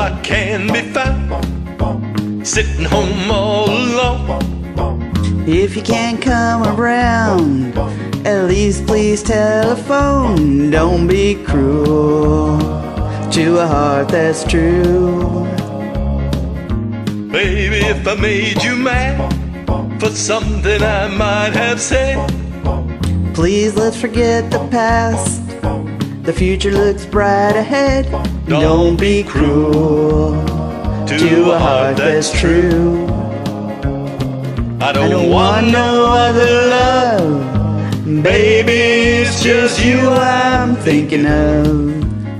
I can be found sitting home all alone. If you can't come around, at least please telephone. Don't be cruel to a heart that's true. Baby, if I made you mad for something I might have said, please let's forget the past. The future looks bright ahead. Don't be cruel to a heart that's true. I don't want no other love. Baby, it's just you I'm thinking of.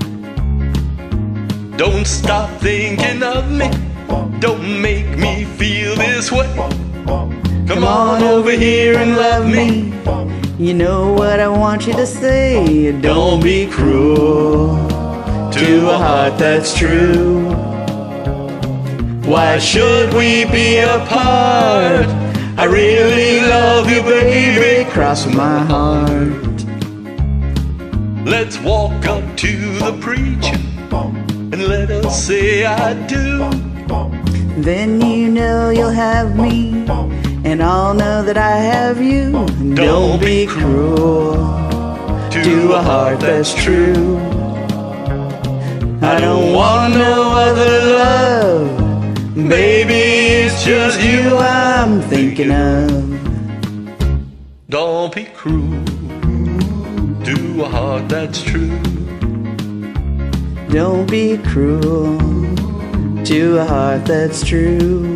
Don't stop thinking of me. Don't make me feel this way. Come on over here and love me. You know what I want you to say. Don't be cruel to a heart that's true. Why should we be apart? I really love you, baby, Cross my heart. Let's walk up to the preacher and let us say I do. Then you know you'll have me, and I'll know that I have you. Don't be cruel to a heart that's true. I don't want no other love. Baby, it's just you I'm thinking of. Don't be cruel to a heart that's true. Don't be cruel to a heart that's true.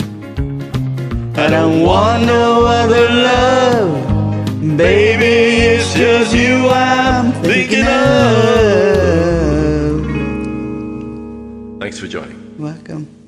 I don't want no other love. Baby, it's just you I'm thinking of. Thanks for joining. Welcome.